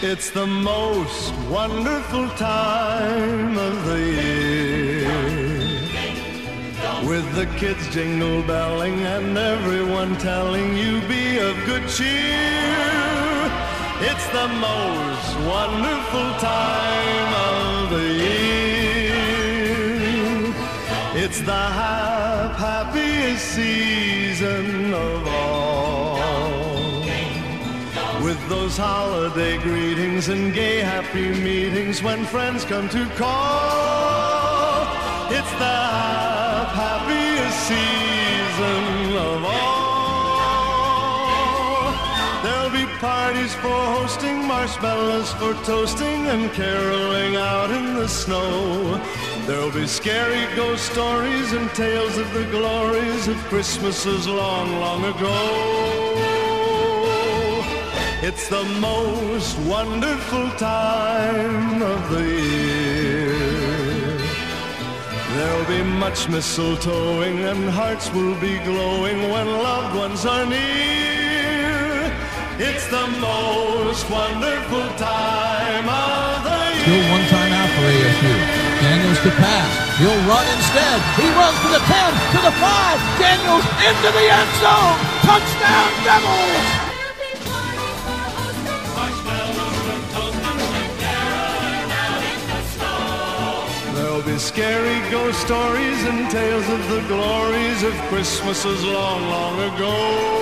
It's the most wonderful time of the year, with the kids jingle belling and everyone telling you be of good cheer. It's the most wonderful time of the year. It's the happiest season of all, with those holiday greetings and gay happy meetings when friends come to call. It's the happiest season of all. There'll be parties for hosting, marshmallows for toasting, and caroling out in the snow. There'll be scary ghost stories and tales of the glories of Christmases long, long ago. It's the most wonderful time of the year. There'll be much mistletoeing and hearts will be glowing when loved ones are near. It's the most wonderful time of the year. Still one time out for ASU. Daniels to pass. He'll run instead. He runs to the 10, to the 5. Daniels into the end zone. Touchdown, Devils! There'll be scary ghost stories and tales of the glories of Christmases long, long ago.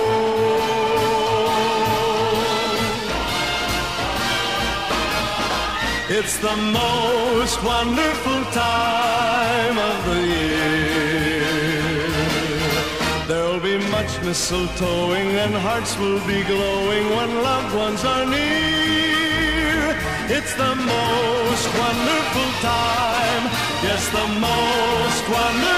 It's the most wonderful time of the year. There'll be much mistletoeing and hearts will be glowing when loved ones are near. It's the most wonderful time, yes, the most wonderful